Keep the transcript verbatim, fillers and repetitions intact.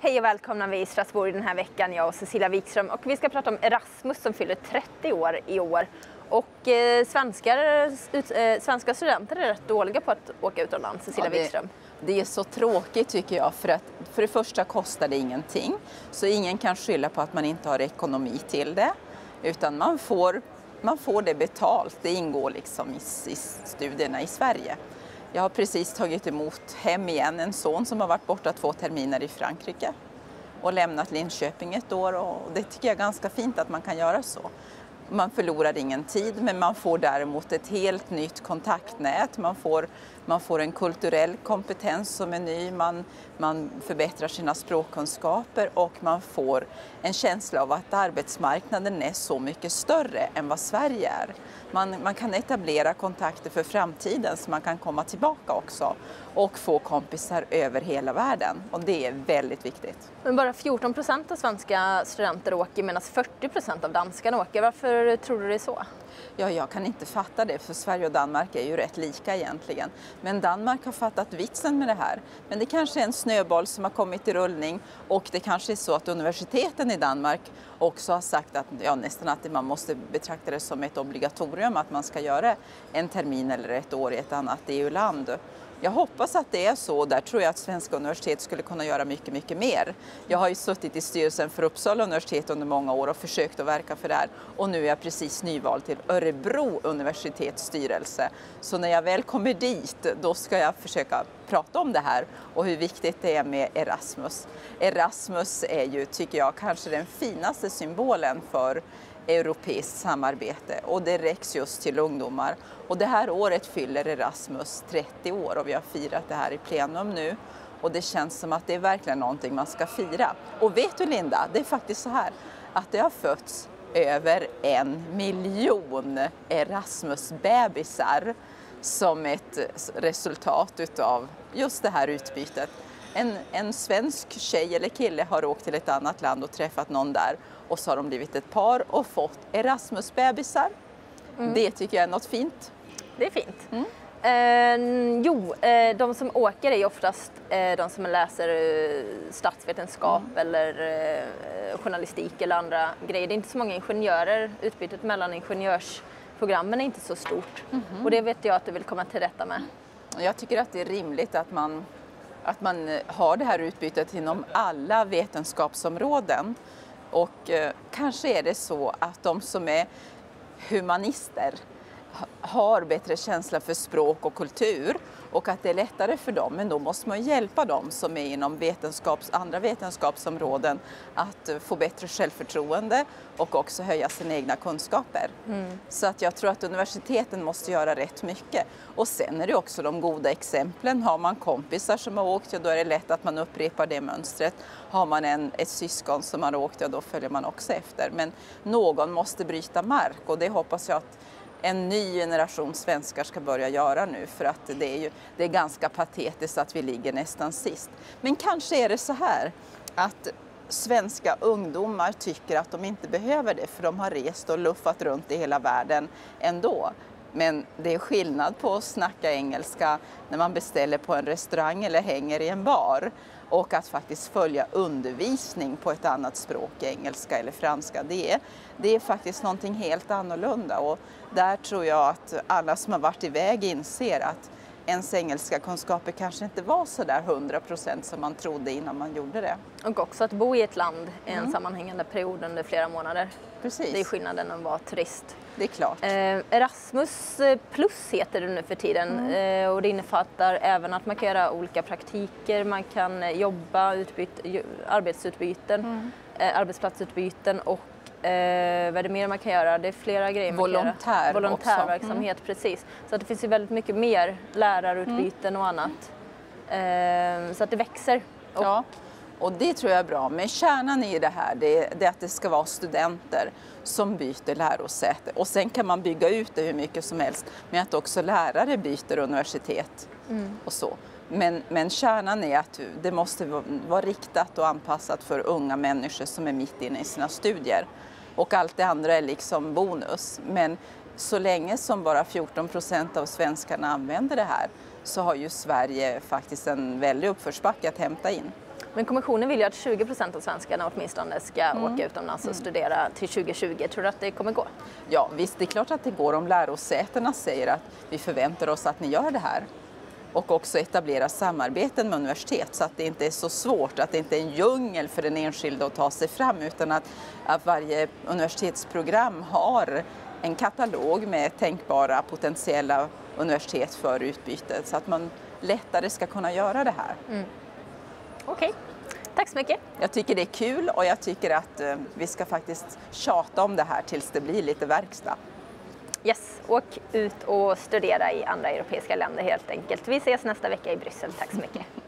Hej och välkomna vi i Strasbourg den här veckan, jag och Cecilia Wikström. Och vi ska prata om Erasmus som fyller trettio år i år. Och eh, svenskar, ut, eh, svenska studenter är rätt dåliga på att åka utomlands, Cecilia ja, det, Wikström. Det är så tråkigt tycker jag, för att för det första kostar det ingenting. Så ingen kan skylla på att man inte har ekonomi till det. Utan man får, man får det betalt, det ingår liksom i, i studierna i Sverige. Jag har precis tagit emot hem igen en son som har varit borta två terminer i Frankrike och lämnat Linköping ett år, och det tycker jag är ganska fint att man kan göra så. Man förlorar ingen tid, men man får däremot ett helt nytt kontaktnät. Man får, man får en kulturell kompetens som är ny, man, man förbättrar sina språkkunskaper och man får en känsla av att arbetsmarknaden är så mycket större än vad Sverige är. Man, man kan etablera kontakter för framtiden så man kan komma tillbaka också och få kompisar över hela världen, och det är väldigt viktigt. Men bara fjorton procent av svenska studenter åker medan fyrtio procent av danskarna åker. Varför tror du det är så? Ja, jag kan inte fatta det, för Sverige och Danmark är ju rätt lika egentligen. Men Danmark har fattat vitsen med det här. Men det kanske är en snöboll som har kommit i rullning, och det kanske är så att universiteten i Danmark också har sagt att ja, nästan att man måste betrakta det som ett obligatorium att man ska göra en termin eller ett år i ett annat E U-land. Jag hoppas att det är så. Där tror jag att svenska universitet skulle kunna göra mycket, mycket mer. Jag har ju suttit i styrelsen för Uppsala universitet under många år och försökt att verka för det här. Och nu är jag precis nyvald till Örebro universitets styrelse. Så när jag väl kommer dit, då ska jag försöka prata om det här och hur viktigt det är med Erasmus. Erasmus är ju, tycker jag, kanske den finaste symbolen för europeiskt samarbete, och det räcks just till ungdomar. Och det här året fyller Erasmus trettio år, och vi har firat det här i plenum nu, och det känns som att det är verkligen någonting man ska fira. Och vet du, Linda, det är faktiskt så här att det har fötts över en miljon Erasmus-bebisar som ett resultat utav just det här utbytet. En, en svensk tjej eller kille har åkt till ett annat land och träffat någon där, och så har de blivit ett par och fått Erasmus-bebisar. Mm. Det tycker jag är något fint. Det är fint. Mm. Eh, jo, eh, de som åker är ju oftast eh, de som läser eh, statsvetenskap mm. eller eh, journalistik eller andra grejer. Det är inte så många ingenjörer. Utbytet mellan ingenjörsprogrammen är inte så stort. Mm. Och det vet jag att du vill komma till rätta med. Jag tycker att det är rimligt att man, att man har det här utbytet inom alla vetenskapsområden. Och eh, kanske är det så att de som är humanister har bättre känsla för språk och kultur, och att det är lättare för dem, men då måste man hjälpa dem som är inom vetenskaps, andra vetenskapsområden att få bättre självförtroende och också höja sina egna kunskaper. Mm. Så att jag tror att universiteten måste göra rätt mycket. Och sen är det också de goda exemplen. Har man kompisar som har åkt, ja, då är det lätt att man upprepar det mönstret. Har man en, ett syskon som har åkt, ja, då följer man också efter. Men någon måste bryta mark, och det hoppas jag att en ny generation svenskar ska börja göra nu, för att det är ju det är ganska patetiskt att vi ligger nästan sist. Men kanske är det så här att svenska ungdomar tycker att de inte behöver det, för de har rest och luffat runt i hela världen ändå. Men det är skillnad på att snacka engelska när man beställer på en restaurang eller hänger i en bar, och att faktiskt följa undervisning på ett annat språk, engelska eller franska. Det är, det är faktiskt någonting helt annorlunda, och där tror jag att alla som har varit iväg inser att ens engelska kunskaper kanske inte var så där hundra procent som man trodde innan man gjorde det. Och också att bo i ett land i en mm. sammanhängande period under flera månader. Precis. Det är skillnaden att vara turist. Det är klart. Eh, Erasmus plus heter det nu för tiden, mm. eh, och det innefattar även att man kan göra olika praktiker, man kan jobba, utbyte, arbetsutbyten, mm. eh, arbetsplatsutbyten, och eh, vad är det mer man kan göra? Det är flera grejer man Volontär kan göra. Volontärverksamhet, mm. precis. Så att det finns ju väldigt mycket mer lärarutbyten mm. och annat. Eh, så att det växer. Och ja. Och det tror jag är bra. Men kärnan i det här, det är, det är att det ska vara studenter som byter lärosäte. Och sen kan man bygga ut det hur mycket som helst med att också lärare byter universitet mm. och så. Men, men kärnan är att det måste vara riktat och anpassat för unga människor som är mitt inne i sina studier. Och allt det andra är liksom bonus. Men så länge som bara fjorton procent av svenskarna använder det här, så har ju Sverige faktiskt en väldig uppförsbacke att hämta in. Men kommissionen vill ju att tjugo procent av svenskarna åtminstone ska mm. åka utomlands och mm. studera till tjugo tjugo. Tror du att det kommer gå? Ja, visst, det är klart att det går om lärosätena säger att vi förväntar oss att ni gör det här. Och också etablera samarbeten med universitet så att det inte är så svårt, att det inte är en djungel för den enskilde att ta sig fram, utan att, att varje universitetsprogram har en katalog med tänkbara potentiella universitet för utbyte så att man lättare ska kunna göra det här. Mm. Okej, okay. Tack så mycket. Jag tycker det är kul och jag tycker att eh, vi ska faktiskt tjata om det här tills det blir lite verkstad. Yes, åk ut och studera i andra europeiska länder helt enkelt. Vi ses nästa vecka i Bryssel. Tack så mycket.